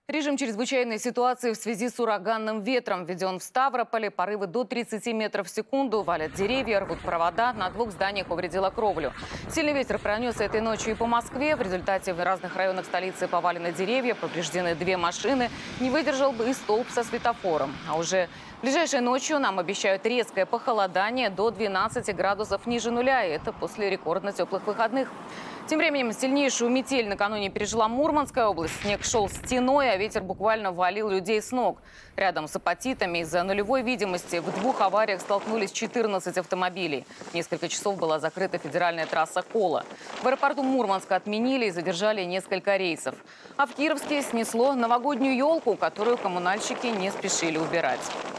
Режим чрезвычайной ситуации в связи с ураганным ветром введен в Ставрополе. Порывы до 30 метров в секунду, валят деревья, рвут провода. На 2 зданиях повредила кровлю. Сильный ветер пронесся этой ночью и по Москве. В результате в разных районах столицы повалены деревья, повреждены 2 машины. Не выдержал бы и столб со светофором. А уже ближайшей ночью нам обещают резкое похолодание до 12 градусов ниже нуля. И это после рекордно теплых выходных. Тем временем сильнейшую метель накануне пережила Мурманская область. Снег шел стеной, а ветер буквально валил людей с ног. Рядом с апатитами из-за нулевой видимости в 2 авариях столкнулись 14 автомобилей. Несколько часов была закрыта федеральная трасса Кола. В аэропорту Мурманска отменили и задержали несколько рейсов. А в Кировске снесло новогоднюю елку, которую коммунальщики не спешили убирать.